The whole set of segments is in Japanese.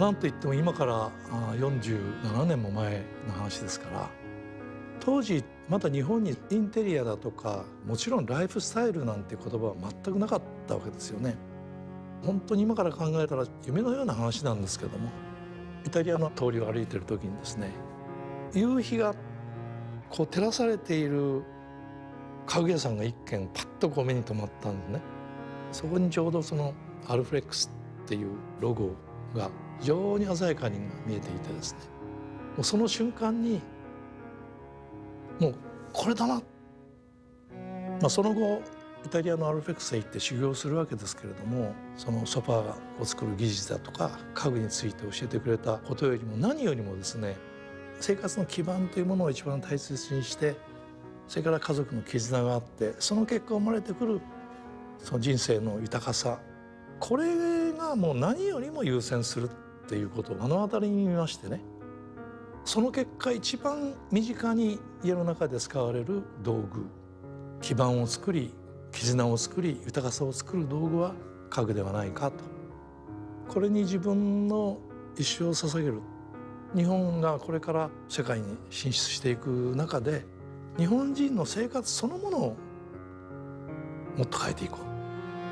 なんといっても今から47年も前の話ですから、当時まだ日本にインテリアだとかもちろんライフスタイルなんて言葉は全くなかったわけですよね。本当に今から考えたら夢のような話なんですけども、イタリアの通りを歩いてる時にですね、夕日がこう照らされている家具屋さんが一軒パッとこう目に留まったんですね。そこにちょうどそのアルフレックスっていうロゴが非常に鮮やかに見えていてですね、もうその瞬間にもうこれだな、その後イタリアのアルフレックスへ行って修行するわけですけれども、そのソファーを作る技術だとか家具について教えてくれたことよりも何よりもですね、生活の基盤というものを一番大切にして、それから家族の絆があって、その結果生まれてくるその人生の豊かさ、これがもう何よりも優先するっていうことを目の当たりに見ましてね、その結果一番身近に家の中で使われる道具、基盤を作り絆を作り豊かさを作る道具は家具ではないかと、これに自分の一生を捧げる。日本がこれから世界に進出していく中で、日本人の生活そのものをもっと変えていこう。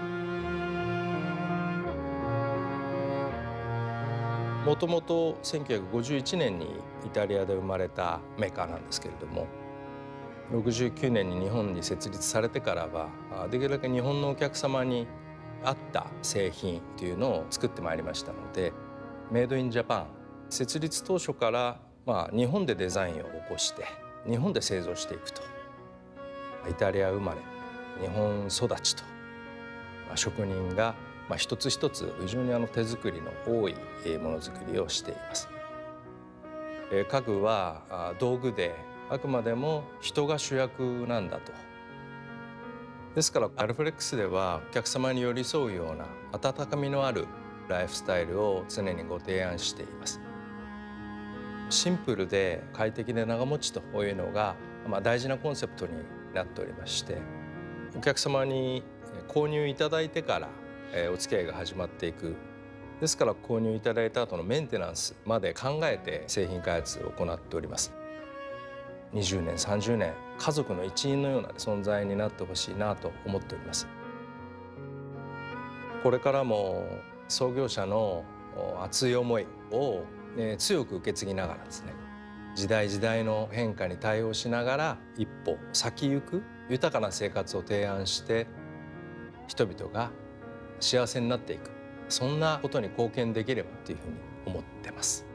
もともと1951年にイタリアで生まれたメーカーなんですけれども、69年に日本に設立されてからはできるだけ日本のお客様に合った製品というのを作ってまいりましたので、メイドインジャパン設立当初から日本でデザインを起こして日本で製造していくと、イタリア生まれ日本育ちと、職人が一つ一つ非常に手作りの多いものづくりをしています。家具は道具であくまでも人が主役なんだと。ですからアルフレックスではお客様に寄り添うような温かみのあるライフスタイルを常にご提案しています。シンプルで快適で長持ちというのが大事なコンセプトになっておりまして、お客様に購入いただいてからお付き合いが始まっていく。ですから購入いただいた後のメンテナンスまで考えて製品開発を行っております。20年30年家族の一員のような存在になってほしいなと思っております。これからも創業者の熱い思いを強く受け継ぎながらですね、時代時代の変化に対応しながら一歩先行く豊かな生活を提案して人々が幸せになっていく、そんなことに貢献できればというふうに思ってます。